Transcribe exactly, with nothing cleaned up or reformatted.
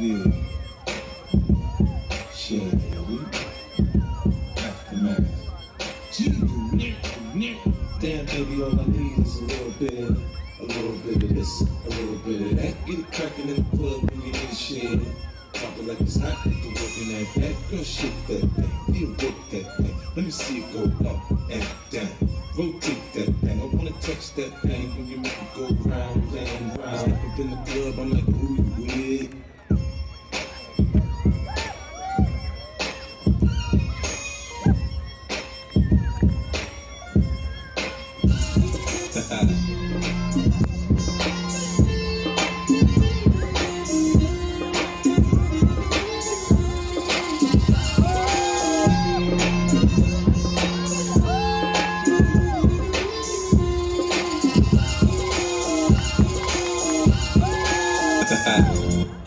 Yeah. Shit, we aftermath. Damn, baby, all I need is a little bit, a little bit of this, a little bit of that. Get it cracking in the club when you need shit. Pop it like it's hot, get the work in that back. Girl, shake that thing, feel work that thing. Let me see it go up and down. Rotate that thing, I wanna touch that thing when you make it go round and round. Step up in the club, I'm like, who you with? Ha ha.